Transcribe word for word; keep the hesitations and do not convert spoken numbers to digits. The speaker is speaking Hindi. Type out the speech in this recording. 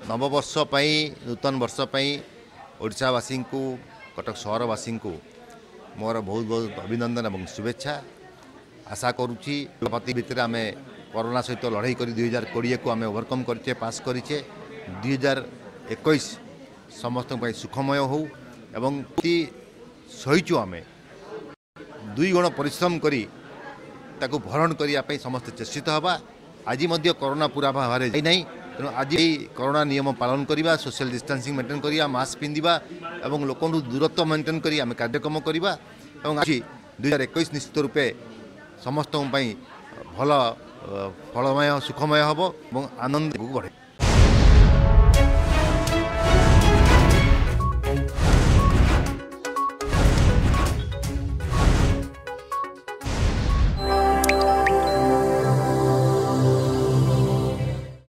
नववर्ष नूतन वर्ष ओडिशावासी को कटक सहरवासी को मोर बहुत बहुत अभिनंदन और शुभेच्छा। आशा करुच्ची भितर आम कोरोना सहित लड़ाई कर दुई हजार कोड़े को आम ओवरकम करे पास करे दुई हजार एक समस्त सुखमय हो एवं सहीचु आम दुई गुण परिश्रम करी ताकू भरण करने समस्त चेष्टित हवा। आज कोरोना पूरा भाव में नहीं तेणु आज कोरोना नियम पालन करवा सोशल डिस्टेंसिंग मेंटेन करवा मास्क पिंधा और लोक दूरत्व मेंटेन कर आम कार्यक्रम करवा और आज दुई हजार एक निश्चित रूपे समस्त भल फलमय सुखमय हम और आनंद बढ़े।